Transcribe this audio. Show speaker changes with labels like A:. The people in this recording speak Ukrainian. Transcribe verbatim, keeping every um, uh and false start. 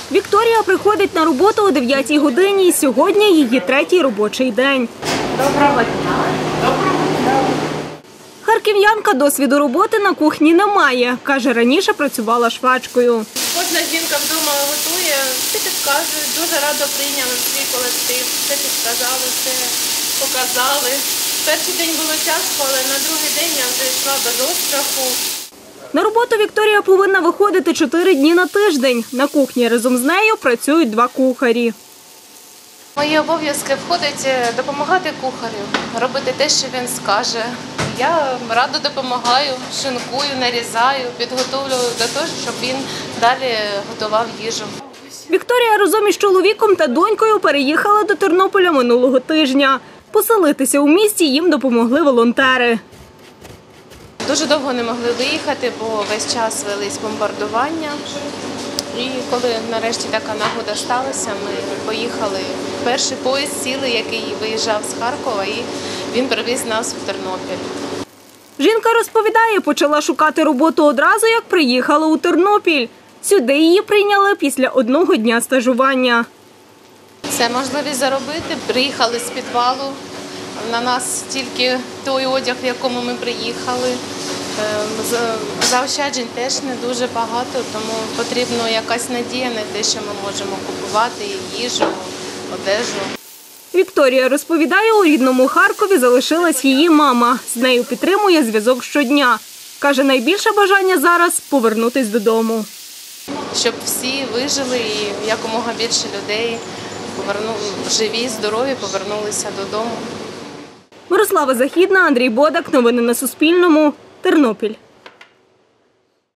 A: Вікторія приходить на роботу о дев'ятій годині і сьогодні її третій робочий день.
B: Доброго дня. Доброго дня.
A: Харків'янка досвіду роботи на кухні не має. Каже, раніше працювала швачкою.
B: Кожна жінка вдома готує, все підказують, дуже радо прийняли свій колектив, все підказали, все показали. Перший день було тяжко, але на другий день я вже йшла без остраху.
A: На роботу Вікторія повинна виходити чотири дні на тиждень. На кухні разом з нею працюють два кухарі.
B: В мої обов'язки входить допомагати кухарю, робити те, що він скаже. Я радо допомагаю, шинкую, нарізаю, підготовлюю до того, щоб він далі готував їжу.
A: Вікторія разом із чоловіком та донькою переїхала до Тернополя минулого тижня. Поселитися у місті їм допомогли волонтери.
B: Дуже довго не могли виїхати, бо весь час велись бомбардування. І коли нарешті така нагода сталася, ми поїхали. Перший поїзд сіли, який виїжджав з Харкова, і він привіз нас в Тернопіль.
A: Жінка розповідає, почала шукати роботу одразу, як приїхала у Тернопіль. Сюди її прийняли після одного дня стажування.
B: Це можливість заробити. Приїхали з підвалу. На нас тільки той одяг, в якому ми приїхали. Заощаджень теж не дуже багато, тому потрібна якась надія на те, що ми можемо купувати їжу, одежу.
A: Вікторія розповідає, у рідному Харкові залишилась її мама. З нею підтримує зв'язок щодня. Каже, найбільше бажання зараз – повернутись додому.
B: Щоб всі вижили і якомога більше людей поверну... живі, здорові повернулися додому.
A: Мирослава Західна, Андрій Бодак. Новини на Суспільному. Тернопіль.